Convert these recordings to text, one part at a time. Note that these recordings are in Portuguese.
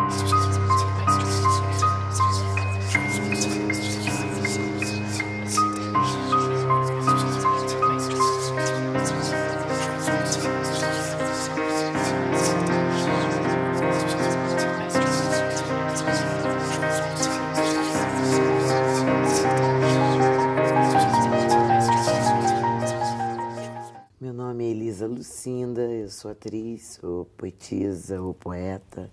Meu nome é Elisa Lucinda, eu sou atriz, sou poetisa ou poeta,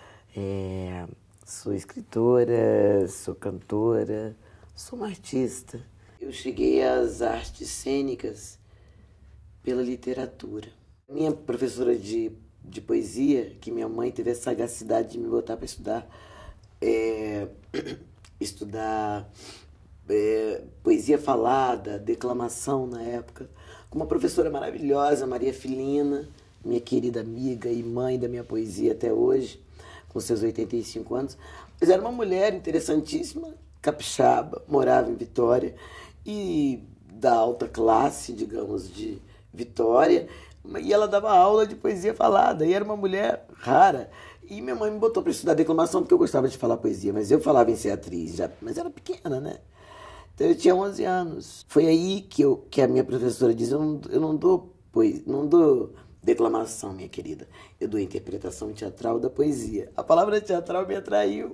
sou escritora, sou cantora, sou uma artista. Eu cheguei às artes cênicas pela literatura. Minha professora de poesia, que minha mãe teve a sagacidade de me botar para estudar poesia falada, declamação na época, com uma professora maravilhosa, Maria Filina, minha querida amiga e mãe da minha poesia até hoje, com seus 85 anos. Mas era uma mulher interessantíssima, capixaba, morava em Vitória e da alta classe, digamos, de Vitória, e ela dava aula de poesia falada, e era uma mulher rara. E minha mãe me botou para estudar declamação porque eu gostava de falar poesia, mas eu falava em ser atriz, já, mas era pequena, né? Então eu tinha 11 anos. Foi aí que a minha professora disse, eu não dou declamação, minha querida. Eu dou interpretação teatral da poesia. A palavra teatral me atraiu.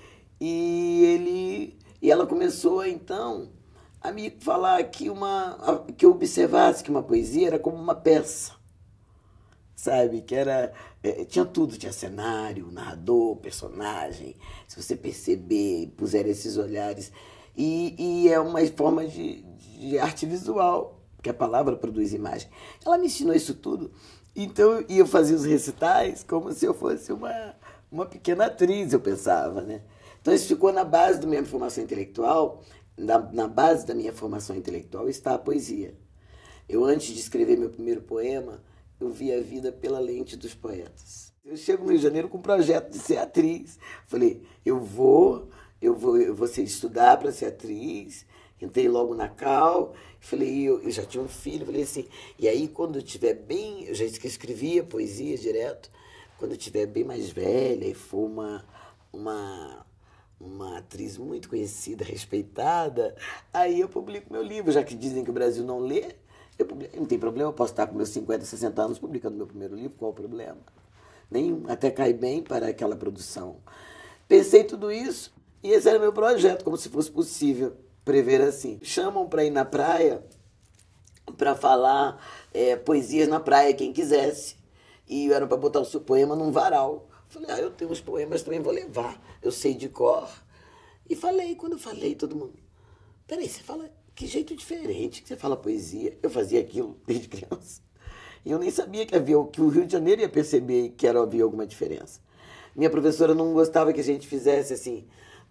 E ela começou, então, a me falar que eu observasse que uma poesia era como uma peça. Sabe? Que era... tinha tudo. Tinha cenário, narrador, personagem. Se você perceber, puser esses olhares... E é uma forma de arte visual, que a palavra produz imagem. Ela me ensinou isso tudo. Então, eu fazia os recitais como se eu fosse uma pequena atriz, eu pensava, né? Então, isso ficou na base da minha formação intelectual. Na base da minha formação intelectual está a poesia. Eu, antes de escrever meu primeiro poema, eu vi a vida pela lente dos poetas. Eu chego no Rio de Janeiro com um projeto de ser atriz. Falei, eu vou estudar para ser atriz. Entrei logo na Cal, falei, eu já tinha um filho, falei assim, e aí quando eu estiver bem, eu já escrevia poesia direto, quando eu estiver bem mais velha e for uma atriz muito conhecida, respeitada, aí eu publico meu livro, já que dizem que o Brasil não lê, não tem problema, eu posso estar com meus 50, 60 anos publicando meu primeiro livro, qual o problema? Nenhum, até cai bem para aquela produção. Pensei tudo isso, e esse era meu projeto, como se fosse possível prever assim. Chamam para ir na praia para falar poesias na praia, quem quisesse. E era para botar o seu poema num varal. Falei, eu tenho uns poemas também, vou levar. Eu sei de cor. E falei, quando eu falei, todo mundo... Peraí, você fala que jeito diferente que você fala poesia. Eu fazia aquilo desde criança. E eu nem sabia que o Rio de Janeiro ia perceber que havia alguma diferença. Minha professora não gostava que a gente fizesse assim...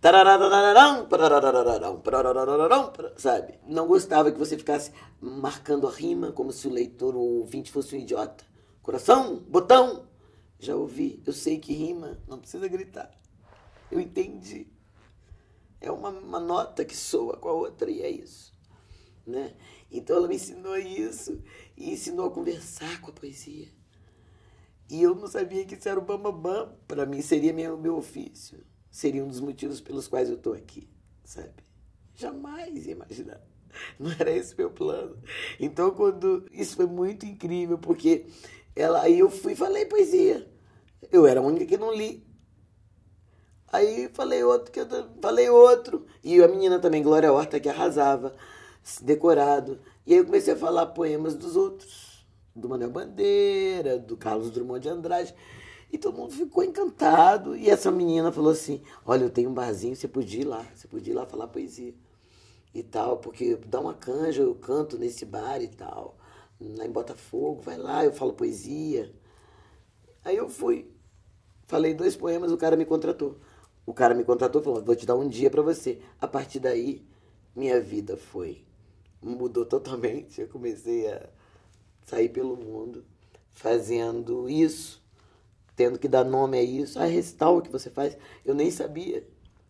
Sabe? Não gostava que você ficasse marcando a rima como se o leitor ou o ouvinte fosse um idiota. Coração, botão. Já ouvi, eu sei que rima, não precisa gritar. Eu entendi. É uma nota que soa com a outra e é isso. Né? Então ela me ensinou isso e ensinou a conversar com a poesia. E eu não sabia que isso era o bambambam. Para mim seria meu ofício. Seria um dos motivos pelos quais eu estou aqui, sabe? Jamais ia imaginar. Não era esse o meu plano. Então, isso foi muito incrível, porque aí eu fui e falei poesia. Eu era a única que não li. Aí falei outro. E a menina também, Glória Horta, que arrasava, decorado. E aí eu comecei a falar poemas dos outros. Do Manuel Bandeira, do Carlos Drummond de Andrade. E todo mundo ficou encantado. E essa menina falou assim, olha, eu tenho um barzinho, você podia ir lá falar poesia. E tal, porque dá uma canja, eu canto nesse bar e tal. Lá em Botafogo, vai lá, eu falo poesia. Aí eu fui. Falei 2 poemas, o cara me contratou. O cara me contratou e falou, vou te dar um dia pra você. A partir daí, minha vida mudou totalmente. Eu comecei a sair pelo mundo fazendo isso. Tendo que dar nome a isso. Recital o que você faz. Eu nem sabia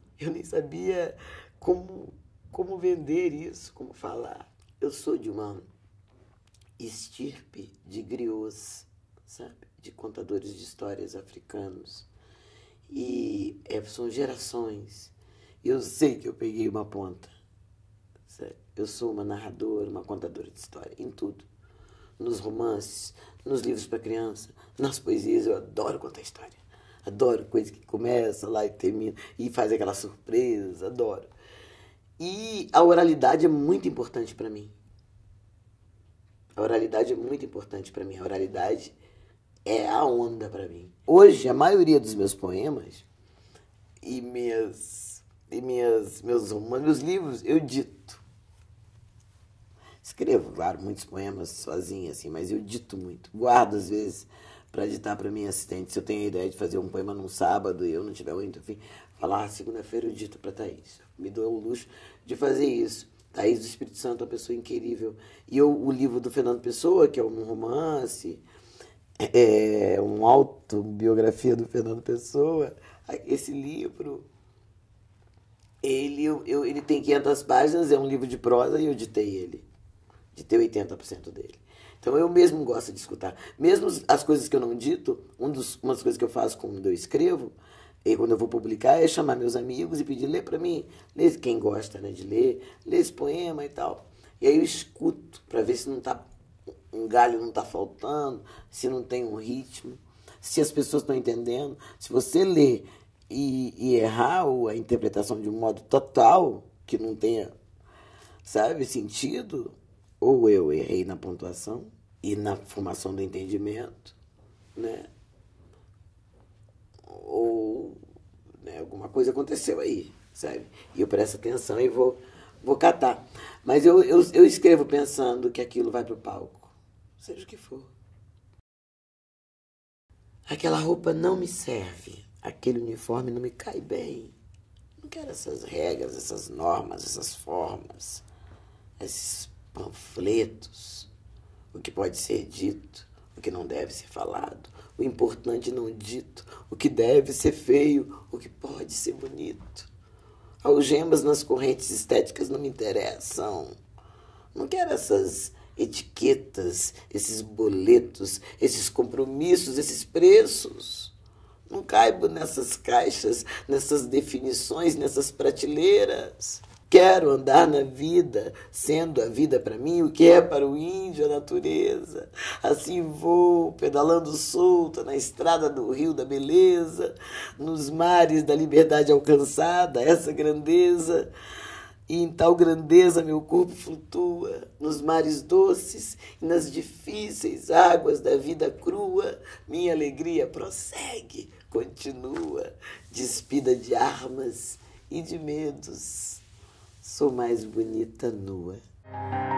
como vender isso, como falar. Eu sou de uma estirpe de griots, sabe? De contadores de histórias africanos. E São gerações. Eu sei que eu peguei uma ponta. Sério. Eu sou uma narradora, uma contadora de história, em tudo. Nos romances, nos livros para criança, nas poesias, eu adoro contar história. Adoro coisa que começa lá e termina, e faz aquela surpresa, adoro. E a oralidade é muito importante para mim. A oralidade é muito importante para mim. A oralidade é a onda para mim. Hoje, a maioria dos meus poemas e meus romances, meus livros, eu dito. Escrevo, claro, muitos poemas sozinho, assim, mas eu dito muito. Guardo, às vezes, para ditar para minha assistente. Se eu tenho a ideia de fazer um poema num sábado e eu não tiver muito, enfim, falar, segunda-feira eu dito para Thaís. Me dou o luxo de fazer isso. Thaís do Espírito Santo, uma pessoa incrível. E o livro do Fernando Pessoa, que é um romance, uma autobiografia do Fernando Pessoa, esse livro, ele tem 500 páginas, é um livro de prosa e eu ditei ele. Ditei 80% dele. Então eu mesmo gosto de escutar. Mesmo as coisas que eu não dito, uma das coisas que eu faço quando eu escrevo, e quando eu vou publicar, é chamar meus amigos e pedir, lê para mim, lê, quem gosta, né, de ler, lê esse poema e tal. E aí eu escuto para ver se não tá, um galho não está faltando, se não tem um ritmo, se as pessoas estão entendendo. Se você lê e errar a interpretação de um modo total, que não tenha, sabe, sentido, ou eu errei na pontuação e na formação do entendimento, né? Ou, né, alguma coisa aconteceu aí, sabe? E eu presto atenção e vou catar. Mas eu escrevo pensando que aquilo vai pro palco, seja o que for. Aquela roupa não me serve, aquele uniforme não me cai bem. Não quero essas regras, essas normas, essas formas, esses panfletos, o que pode ser dito, o que não deve ser falado, o importante não dito, o que deve ser feio, o que pode ser bonito. Algemas nas correntes estéticas não me interessam. Não quero essas etiquetas, esses boletos, esses compromissos, esses preços. Não caibo nessas caixas, nessas definições, nessas prateleiras. Quero andar na vida, sendo a vida para mim o que é para o índio a natureza. Assim vou, pedalando solta na estrada do rio da beleza, nos mares da liberdade alcançada, essa grandeza. E em tal grandeza meu corpo flutua, nos mares doces e nas difíceis águas da vida crua. Minha alegria prossegue, continua, despida de armas e de medos. Sou mais bonita nua.